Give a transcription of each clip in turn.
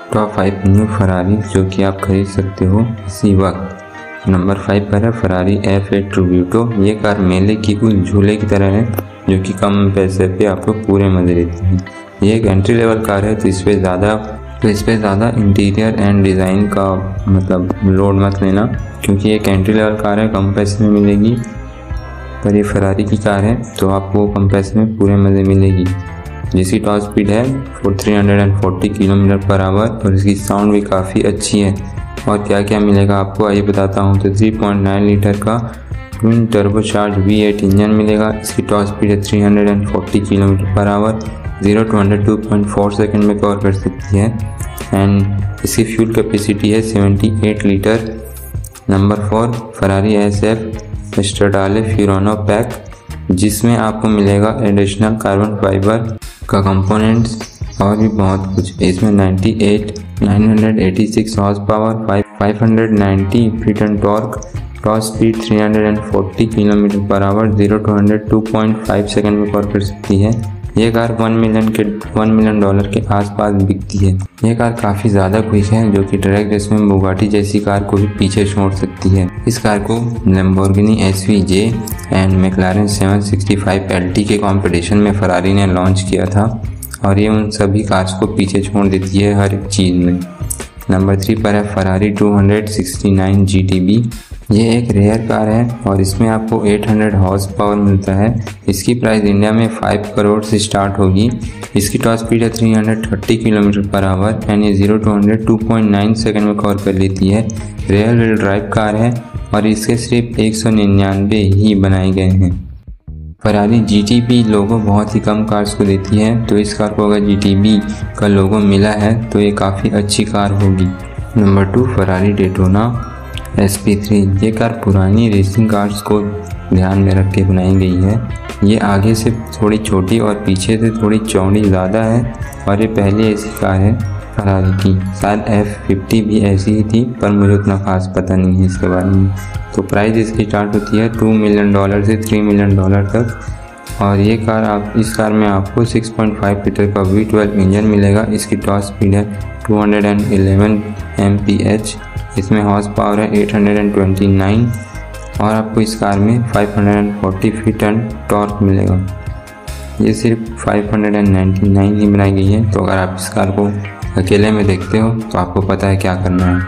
Top 5 new Ferrari जो कि आप खरीद सकते हो इसी वक्त। नंबर 5 पर है फरारी F8 ट्रिब्यूटो। ये कार मेले की उस झूले की तरह है जो कि कम पैसे पे आपको पूरे मज़े देती है। ये एक एंट्री लेवल कार है, तो इस पे ज़्यादा इंटीरियर एंड डिज़ाइन का मतलब लोड मत लेना, क्योंकि एक एंट्री लेवल कार है, कम पैसे में मिलेगी। पर ये फरारी की कार है तो आपको कम पैसे में पूरे मज़े मिलेगी। जिसकी टॉप स्पीड है 340 किलोमीटर पर आवर और इसकी साउंड भी काफ़ी अच्छी है। और क्या क्या मिलेगा आपको आइए बताता हूँ। तो 3.9 लीटर का ट्विन टर्बोचार्ज V8 इंजन मिलेगा। इसकी टॉप स्पीड है 340 kilometre per hour, 0 to 100 2.4 second में कवर कर सकती है। एंड इसकी फ्यूल कैपेसिटी है 78 litre. Number 4 Ferrari SF Stradale Fiorano pack, जिसमें आपको मिलेगा एडिशनल कार्बन फाइबर का कंपोनेंट्स और भी बहुत कुछ। इसमें 986 हॉर्स पावर, 590 फीटन torque, top speed 340 kilometre per hour, 0 to 100 2.5 second में कवर कर सकती है। ये कार $1 मिलियन के आसपास बिकती है। ये कार काफ़ी ज़्यादा क्विक है जो कि ट्रैक रेस में बुगाटी जैसी कार को भी पीछे छोड़ सकती है। इस कार को Lamborghini SVJ and McLaren 765 LT के कंपटीशन में फरारी ने लॉन्च किया था और ये उन सभी कार्स को पीछे छोड़ देती है हर एक चीज़ में। नंबर 3 पर है फरारी 269 GTB। ये एक रेयर कार है और इसमें आपको 800 हॉर्स पावर मिलता है। इसकी प्राइस इंडिया में 5 करोड़ से स्टार्ट होगी। इसकी टॉप स्पीड है 330 किलोमीटर पर आवर एंड ये 0 to 100 2.9 सेकेंड में कवर कर लेती है। रियर व्हील ड्राइव कार है और इसके सिर्फ 199 ही बनाए गए हैं। फरारी GTB लोगो बहुत ही कम कार्स को देती है, तो इस कार को अगर GTB का लोगो मिला है तो ये काफ़ी अच्छी कार होगी। Number 2 Ferrari Daytona SP3। ये कार पुरानी रेसिंग कार्स को ध्यान में रख के बनाई गई है। ये आगे से थोड़ी छोटी और पीछे से थोड़ी चौड़ी ज़्यादा है और ये पहली ऐसी कार है फरारी की। शायद F50 भी ऐसी ही थी, पर मुझे उतना खास पता नहीं है इसके बारे में। तो प्राइस इसकी स्टार्ट होती है $2 मिलियन से $3 मिलियन तक। और ये कार इस कार में आपको 6.5 लीटर का V12 इंजन मिलेगा। इसकी टॉप स्पीड है 211 mph। इसमें हॉर्स पावर है 829 और आपको इस कार में 540 फीटन टॉर्क मिलेगा। ये सिर्फ 599 ही बनाई गई है, तो अगर आप इस कार को अकेले में देखते हो तो आपको पता है क्या करना है।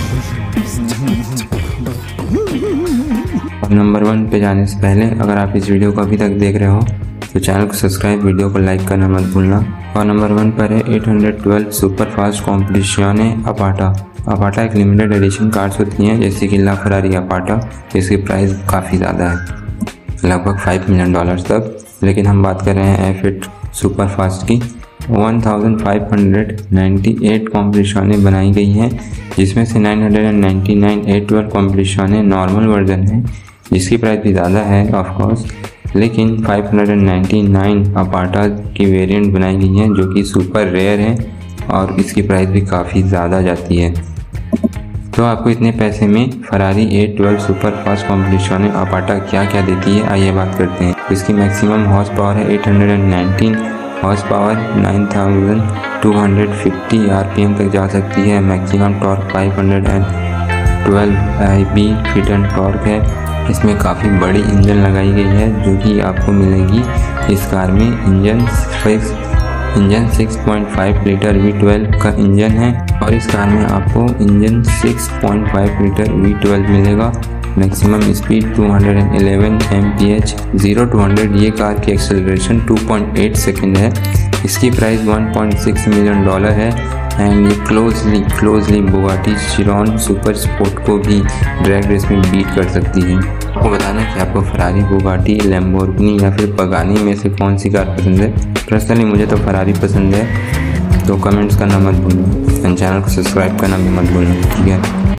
और नंबर 1 पे जाने से पहले अगर आप इस वीडियो को अभी तक देख रहे हो तो चैनल को सब्सक्राइब, वीडियो को लाइक करना मत भूलना। और नंबर 1 पर है 812 सुपर फास्ट कॉम्पिटिशने अपाटा। अपाटा एक लिमिटेड एडिशन कार्स होती हैं जैसे कि ला फरारी अपाटा, जिसकी प्राइस काफ़ी ज़्यादा है, लगभग $5 मिलियन तक। लेकिन हम बात कर रहे हैं F8 सुपर फास्ट की। 1598 कॉम्पिटिशने बनाई गई हैं, जिसमें से 999 812 कॉम्पिटिशने नॉर्मल वर्जन है, जिसकी प्राइस भी ज़्यादा है ऑफकोर्स। लेकिन 599 अपाटा की वेरिएंट बनाई गई हैं जो कि सुपर रेयर है और इसकी प्राइस भी काफ़ी ज़्यादा जाती है। तो आपको इतने पैसे में Ferrari 812 super fast competition Aperta क्या क्या देती है आइए बात करते हैं। इसकी मैक्सिमम हॉर्स पावर है 819 हॉर्स पावर, 9250 RPM तक जा सकती है। मैक्सिमम टॉर्क 512 IB फीटन टॉर्क है। इसमें काफ़ी बड़ी इंजन लगाई गई है जो कि आपको मिलेगी इस कार में। इंजन 6.5 लीटर V12 का इंजन है और इस कार में आपको इंजन 6.5 लीटर V12 मिलेगा। मैक्सिमम स्पीड 211 mph, 0 to 100 ये कार की एक्सेलरेशन 2.8 सेकेंड है। इसकी प्राइस $1.6 मिलियन है एंड ये closely Bugatti Chiron Super Sport को भी ड्रैग रेस में बीट कर सकती है। आपको बताना कि आपको फरारी, बुगाटी, लैम्बोर्गिनी या फिर पगानी में से कौन सी कार पसंद है। पर्सनली मुझे तो फरारी पसंद है, तो कमेंट्स करना मत भूलना एंड चैनल को सब्सक्राइब करना भी मत भूलना, ठीक है।